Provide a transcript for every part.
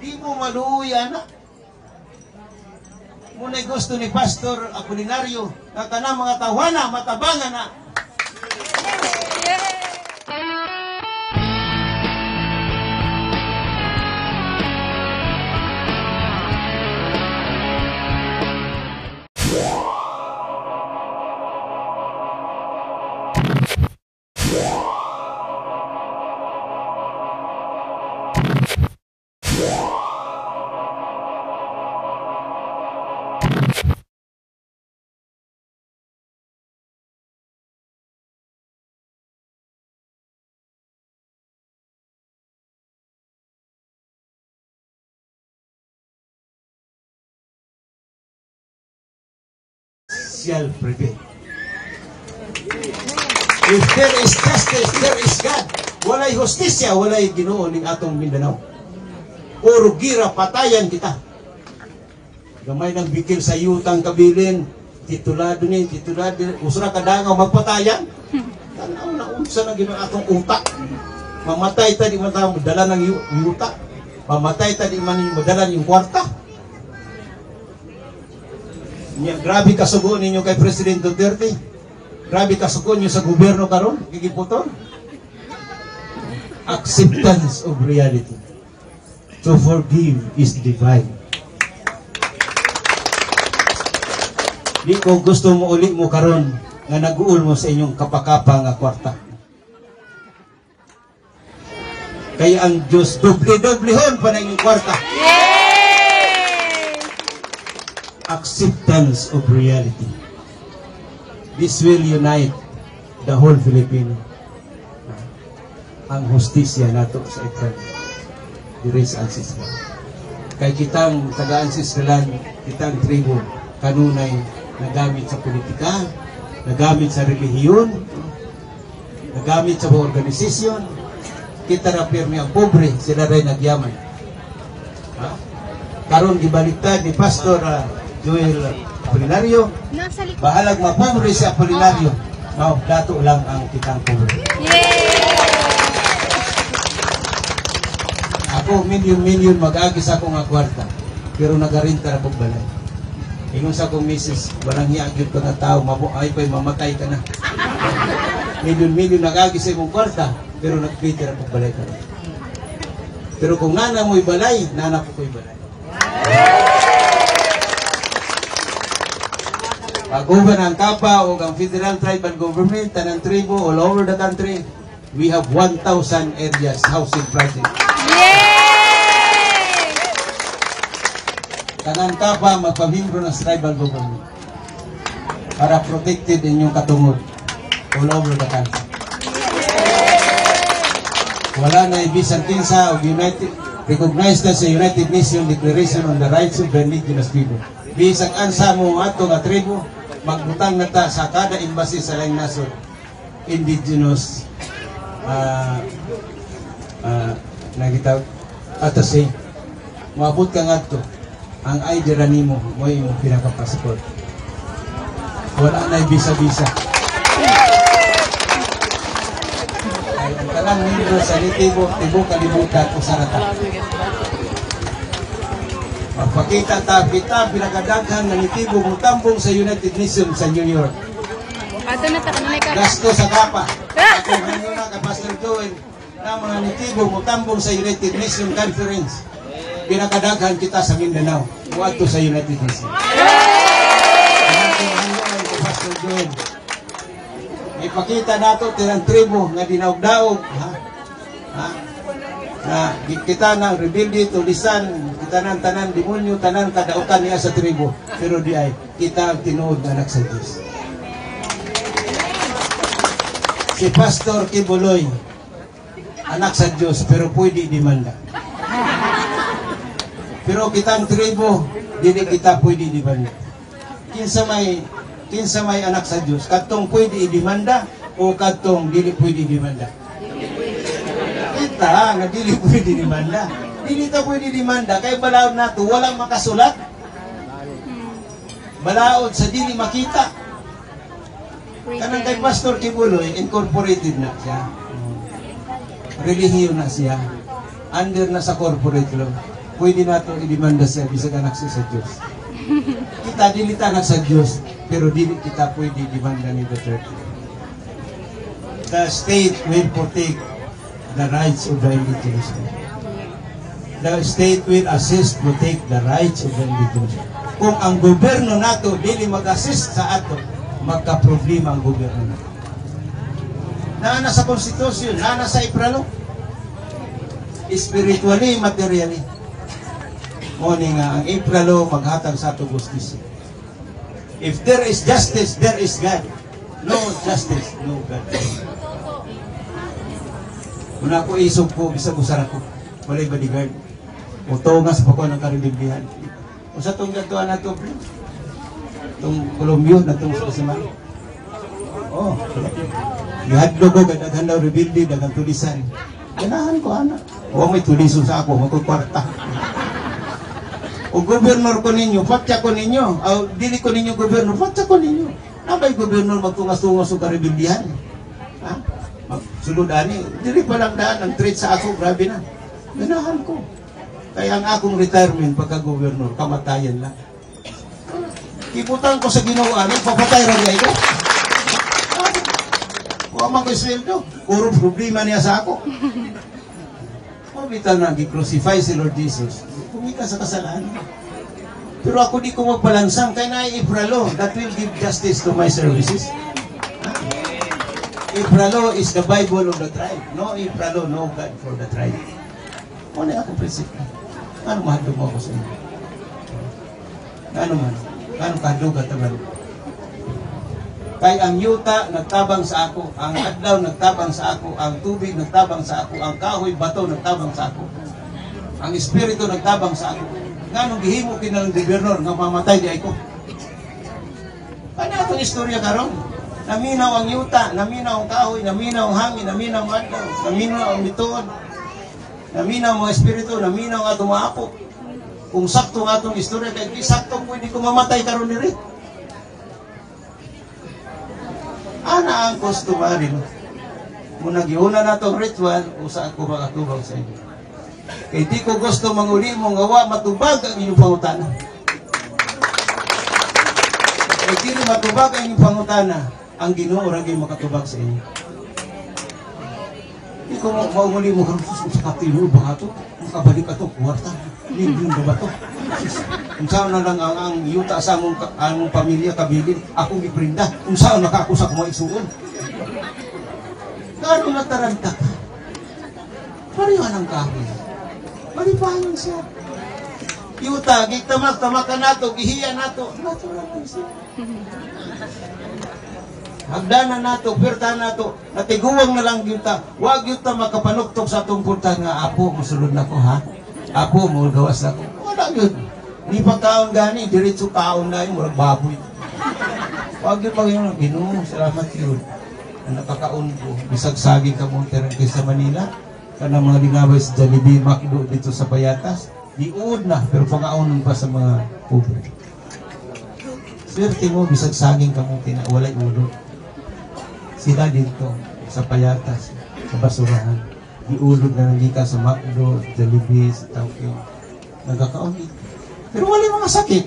Di mo maluoy, anak. Muna'y gusto ni Pastor Apolinario na tanang mga tawana, matabangan na. Shall prevail. If there is justice, there is God. Walay hustisya, walay Ginoo ning atong Mindanao. Puro gira, patayan kita. Gamay ng bikil sa yutang kabilin, titulado ni, usra kadangaw magpatayan. Tanaw na unsa na ginoo atong utak. Mamatay ta di man ta madala ng yuta. Mamatay ta di man madala ng kwarta. Grabe kasugo ninyo kay President Duterte. Grabe kasugo ninyo sa gobyerno karon, gigiputon. Acceptance of reality. To forgive is divine. Di ko gusto mo uli mo karon nga nag-uul mo sa inyong kapakapa nga kwarta. Kaya ang Diyos doble-doblehon pa na inyong kwarta. Acceptance of reality. This will unite the whole Filipino. Ang hustisya nato sa Ikran. Diri sa ancestral. Kay kitang taga-ancestralan, kitang tribo, kanunay nagamit sa politika, nagamit sa relihiyon, nagamit sa organisasyon. Kita ra pirmi ang pobre, sila rin nagyaman. Karon gibaliktad ni Pastor Joel Apolinario, bahalag mapobre si Apolinario, dato lang ang kitang pobre. Ako milyon-milyon mag-agis ako nga kwarta, pero nagarinta akong balay. Ingon sa akong misis, walang hiagyod ka nga tao, ay pa'y mamatay ka na. Milyon-milyon nag-agis sa imong kwarta, pero nag-Twitter akong balay ka na. Pero kung nana mo'y balay, nana ko ko'y balay. Pag-uban ang Kapa o ang Federal Tribal Government, tanang tribo all over the country, we have 1,000 areas housing project. Tanang Kapa magpamimbro ng tribal government para protected inyong katungod all over the country. Wala na ibisan kinsa o recognized na sa United Nations Declaration on the Rights of the Indigenous People. Bisag ansa mo ato nga tribo, magbutang na ta sa kada embassy sa laing nasod indigenous nagitaw atase maabot ka ngadto ang ID ra nimo mo imong pinaka-passport, wala na bisa-bisa. Ay ang tanang membro sa Tibo kalibutan o sarata magpakita ta kita pinakadaghan nga nitibo mutambong sa United Nations sa New York. Gasto sa Kapa. Ako ngayon na Pastor Joel na mga nitibo mutambong sa United Nations Conference. Pinakadaghan kita sa Mindanao. Huwag sa United Nations. Pastor Joel. Ipakita nato tirang tribo nga dinaog-daog. Na kita nang rebelde tulisan kita nang tanan demonyo tanan kadautan niya sa tribo pero di ay kita ang tinuod na anak sa Diyos. Si Pastor Kibuloy anak sa Diyos pero pwede demanda, pero kitang tribo dili kita pwede demanda. Kinsa may anak sa Diyos katong pwede i-demanda o katong dili pwede demanda? Kita nga dili pwede demanda. Dili ta pwede demanda kay balaod nato walang makasulat. Balaod sa dili makita. Kanang kay Pastor Kibuloy incorporated na siya. Relihiyon na siya. Under na sa corporate law. pwede nato i-demanda siya bisag anak siya sa Diyos. Kita dili ta anak sa Diyos, pero dili kita pwede i-demanda ni Duterte. The state will protect the rights of the indigenous. The state will assist protect the rights of the indigenous. Kung ang gobyerno nato dili mag-assist sa ato, magka-problema ang gobyerno nato. Naana sa konstitusyon, naana sa ipralo. Spiritually, materially. Muni nga, ang ipralo maghatag sa ato justisya. If there is justice, there is God. No justice, no God. Una ko isog ko, bisag usara ko. Walay bodyguard. Utongas pa ko ng karimbibihan. O sa itong gatuan na ito, itong Columbia, na itong Susiman. Oh, ihadlo ko, kadaghan daw rebuildi, dagang tulisan. Ganahan ko, anak. O may tuliso sa ako, magkukwarta. O gobernur ko ninyo, patya ko ninyo. O dili ko ninyo gobernur, patya ko ninyo. Nabay gobernur magtungas-tungas o karimbibihan. Ha? Sulod ani, dili pa lang daan ang treat sa ako, grabe na. Ganahan ko. Kaya ang akong retirement pagka-gobernur, kamatayan lang. Iputan ko sa Ginoo ani, papatay ra ko. Wa man ko sweldo, puro problema niya sa ako. Bitaw na gi-crucify si Lord Jesus. Kumita sa kasalanan. Pero ako di ko magpalansang kay na ipralo that will give justice to my services. Ipralo is the Bible of the tribe. No ipralo, no God for the tribe. Ano akong prinsipyo? Ano mahadog mo ako sa inyo? Ano man? Ano kahadog at taban? Kay ang yuta nagtabang sa ako, ang adlaw nagtabang sa ako, ang tubig nagtabang sa ako, ang kahoy, bato nagtabang sa ako. Ang espiritu nagtabang sa ako. Nganong gihimo kinalang gobernador nga mamatay di ako. Ano itong istorya karon? Naminaw ang yuta, naminaw ang kahoy, naminaw ang hangin, naminaw ang adlaw, naminaw ang bituon, naminaw ang espiritu, naminaw ang atong maapo. Kung sakto nga itong istorya, kaya di sakto pwede ko mamatay karon diri. Ana ang customary. Muna giuna na itong ritual, usa ako makatubag sa inyo. Kaya di ko gusto manguli mo ngawa matubag ang inyong pangutana. Kaya di rin matubag ang inyong pangutana, ang Ginoo ra gyud makatubag sa inyo. Di ko mauli mo karon sa katilo ba ato? Makabalik ato kwarta. Hindi ba to? Kung saan na lang ang yuta sa among pamilya kabilin, akong iprinda. Kung saan nakakusa ko maisuon. Kano nataranta ka? Parihan ang kahoy. Paripahan siya. Yuta, gitamak-tamakan nato, gihiya nato. Natural lang siya. Hagdanan nato, pirtahan nato, natiguwang na lang yuta. Huwag yuta makapanuktok sa itong punta nga, Apo, masulod na ko ha. Apo, mo gawas na ko. Wala yun. Di pa kaon gani, diretso kaon na yun, murag baboy. Huwag yun mag-inom, Ginoo, salamat yun. Nakakaon ko, bisagsagi ka mong terengke sa Manila, kanang mga lingaway sa Jollibee, Macdo dito sa Payatas, diud na, pero pang-aonon pa sa mga pobre. Swerte mo, bisagsaging ka mong walay ulo. Sila dito, sa Payatas, sa basurahan, diulog na nangika sa Macdo, Jollibee, sa Tokyo, nagkakaon dito. Pero wala mga sakit.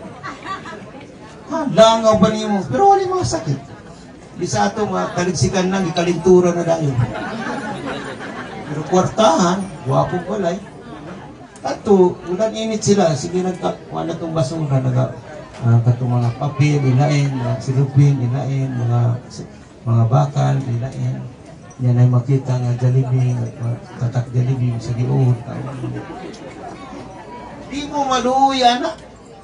Langaw pa niyo mo, pero wala mga sakit. Di sa ato, kaligsikan lang, ikalintura na dahil. Pero kwartahan, wapo walay. Ato, ulan init sila, sige nagkakuha na itong basura, katong mga papel, ilain, mga silupin, ilain, mga bakal, ilain. Yan ay makita nga Jollibee, tatak Jollibee sa giuod. Di mo maluoy, anak.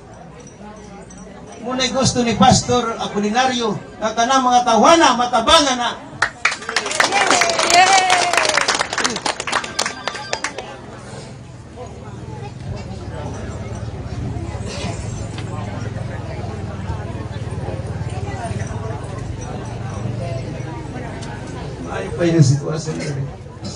Muna'y gusto ni Pastor Apolinario na kanang mga tawana, matabangan na. Ay pa yung sitwasyon na rin.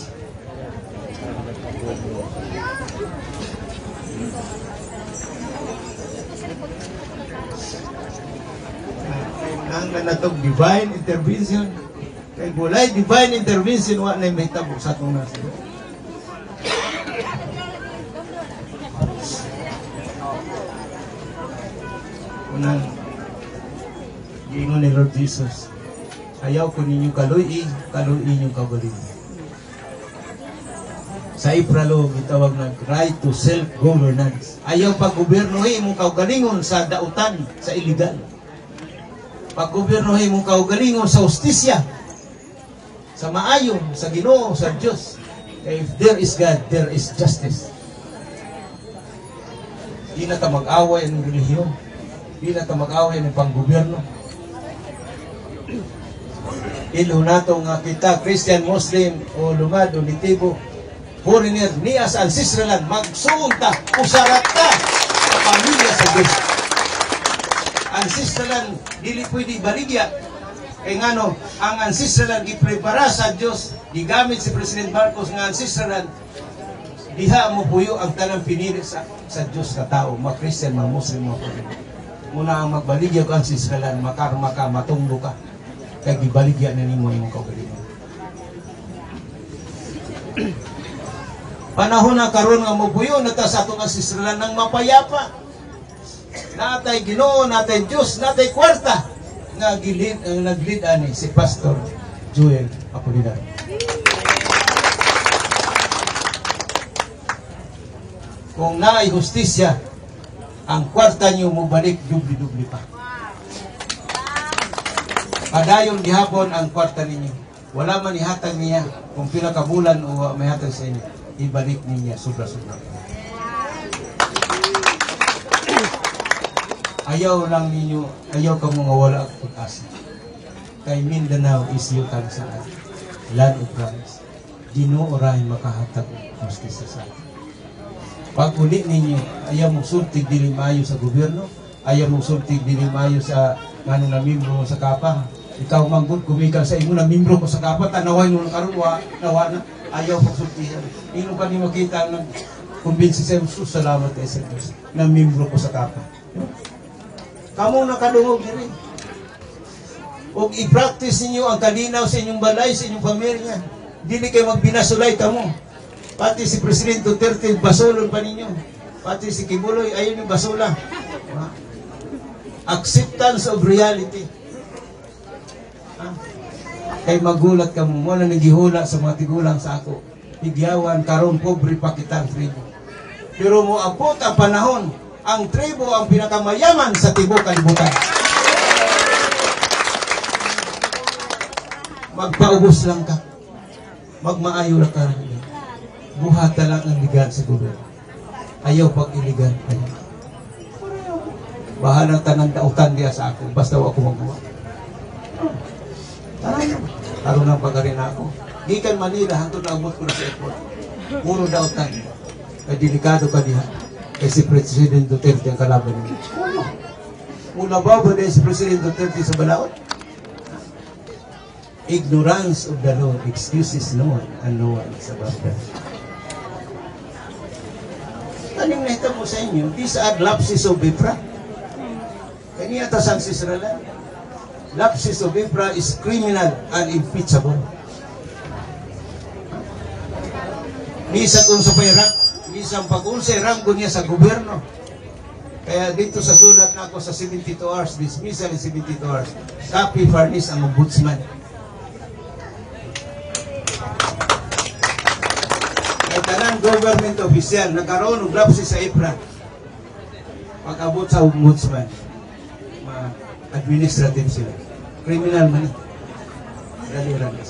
Nanggan na itong divine intervention. Kaya gulay divine intervention, wala na yung mahitabo sa itong nasa. Unang giingon ni Lord Jesus, ayaw ko ninyo kaluy yung kaugalingon. Sa Ipralo, gitawag na right to self-governance. Ayaw pag-gobernohin mong kaugalingon sa dautan, sa iligal. Pag-gobernohin mong kaugalingon sa hustisya, sa maayo, sa Ginoo, sa Diyos. If there is God, there is justice. Di na ka mag-away ng relihiyon. Di na ka mag-away ng panggoberno. Ilo nato nga kita, Christian, Muslim, o lungad, o nitibo, foreigner, niya sa ancestralan, magsuunta, usarat ka sa pamilya sa Diyos. Ancestralan, dili pwede baligya. Kaya nga no, ang ancestralan iprepara sa Diyos, gigamit si President Marcos nga ancestralan, diha mo puyo ang tanang pinili sa Diyos ka tao, mga Christian, mga Muslim, mga foreigner. Muna ang magbaligya ka ancestralan, makarma ka, matunggo ka, kaya gibaligya na nimo yung kaugalingon. Panahon na karon nga mopuyo na ta sa atong ancestralan ng mapayapa. Natay Ginoo, natay Dios, natay kwarta nga gilid ang naglid ani si Pastor Joel Apolinar. Kung naay hustisya, ang kwarta niyo mo balik dubli-dubli pa. Padayon gihapon ang kwarta ninyo. Wala man ihatag niya kung pila ka bulan o may hatag sa inyo. Ibalik niya sobra-sobra. Ayaw lang ninyo, ayaw ka mga wala ang pag-asa. Kay Mindanao is yutang sa land of promise. Ginoo ray makahatag hustisya sa atin. Pag uli ninyo, ayaw mong sultig dili maayo sa gobyerno, ayaw mong sultig dili maayo sa ngano na membro sa kapang. Ikaw manggod kumika sa imo na membro ko sa kapang, tanaway mo karon nawa na. Ayaw pagsultihan. Ino pa ni makita ng kumbinsi sa Jesus, salamat kay sa Diyos na membro ko sa kapa. Kamu nakadungog din. O i-practice ninyo ang kalinaw sa inyong balay, sa inyong pamilya. Dili kayo magbinasulay kamo. Pati si Presidente Duterte, basolon pa ninyo. Pati si Kibuloy, ayaw yung basula. Acceptance of reality. Kay magulat ka mo, wala nagihula sa mga tigulang sa ako. Higyawan, karon pobre pa kitang tribo. Pero mo abot ang panahon, ang tribo ang pinakamayaman sa tibok kalibutan. Magpaubos lang ka. Magmaayo lang ka. Buhata lang ang ligan sa gobyerno. Ayaw pag-iligan. Bahalang tanang dautan diya sa ako, basta ako magawa. Karoon ng pagarin ako. Gikan Manila, hangtod na abot ko na sa airport. Puro dautan. Kaya delikado ka diha. Kaya si President Duterte ang kalaban niya. Mula ba din si President Duterte sa balaod? Ignorance of the law excuses no one and no one is above that. Taning nakita mo sa inyo, these are lapses of Bifra. Kaya ta sa Israel. Lapses of Bifra is criminal and impeachable. Misa kung sa payrang, misa pag-unsay ranggo niya sa gobyerno. Kaya dito sa sulat na ako sa 72 hours, dismissal in 72 hours, copy furnish ang ombudsman. Kaya talang government official, nagkaroon ng lapses sa IPRA. Pag-abot sa ombudsman, administrative sila. Criminal man. Daliran kasi.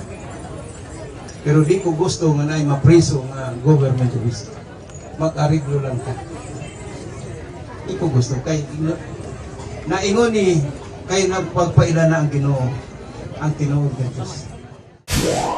Pero di ko gusto nga na mapriso nga government office. Mag-ariglo lang ka. Di ko gusto. Kay naingon ni kay nagpagpaila na ang Ginoo ang tinuod ng Diyos.